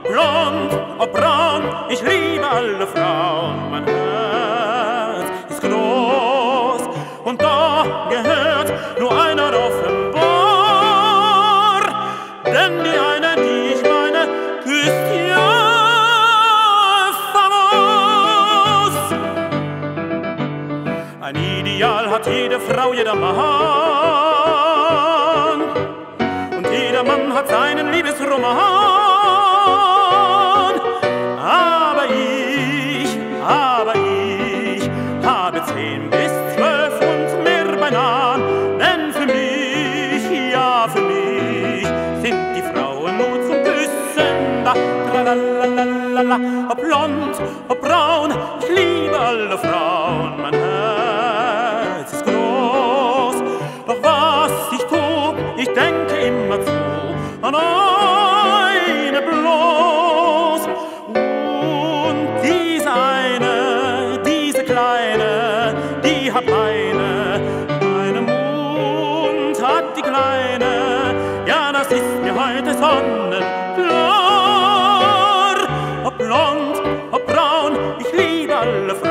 ob blond, ob braun, ich liebe alle Frauen. Mein Herz ist groß und da gehört nur einer offenbar, denn die eine, die ich meine, küsst ja famos. Ein Ideal hat jede Frau, jeder Mann, und jeder Mann hat seinen Liebesroman. Aber ich habe 10 bis 12 und mehr beinahe, denn für mich, ja für mich, sind die Frauen nur zum Küssen da. Tralalalala, ob blond, ob braun, ich liebe alle Frauen, mein Herz ist groß, doch was ich tu, ich denke immer zu an eine bloß. Und diese eine, diese kleine, die hat meine Mund hat die kleine, ja das ist mir heute sonnenklar. Ob blond, ob braun, ich liebe alle Frauen.